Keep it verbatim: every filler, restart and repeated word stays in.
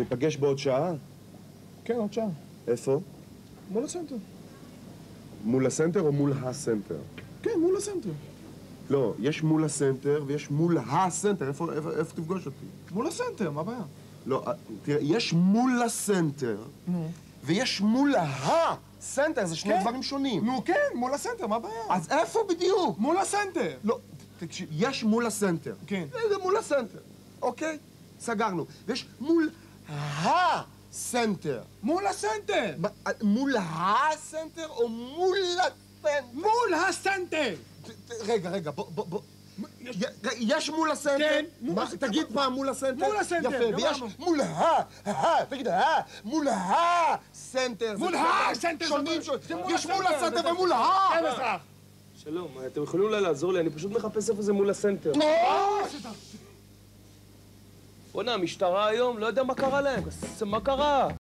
ניפגש בעוד שעה? כן, עוד שעה. איפה? מול הסנטר. מול הסנטר או מול הסנטר? כן, מול הסנטר. לא, יש מול הסנטר ויש מול הסנטר. איפה, איפה, איפה תפגוש אותי? מול הסנטר, מה הבעיה? לא, תראה, יש מול הסנטר נו. ויש מול הסנטר, זה שני כן. דברים שונים. נו, כן, מול הסנטר, מה הבעיה? אז איפה בדיוק? מול הסנטר. לא, תקשיב, יש מול הסנטר. כן. זה מול הסנטר, אוקיי? סגרנו. ויש מול הסנטר. מול הסנטר! מה, מול הסנטר או מול הסנטר? מול הסנטר! ת- ת- רגע, רגע, בוא, בוא, בוא. י- יש מול הסנטר? כן, מול מה, הסנטר. תגיד פעם מול הסנטר? מול הסנטר, יפה, ויש גמרנו. מול ה... ה... תגיד ה... מול הסנטר. מול זה הסנטר, שונים זה- שונים. זה מול יש מול הסנטר, הסנטר זה- ומול ה... כן, אזרח. שלום, אתם יכולים אולי לעזור לי? אני פשוט מחפש איפה זה מול הסנטר. בוא'נה, המשטרה היום, לא יודע מה קרה להם. מה קרה?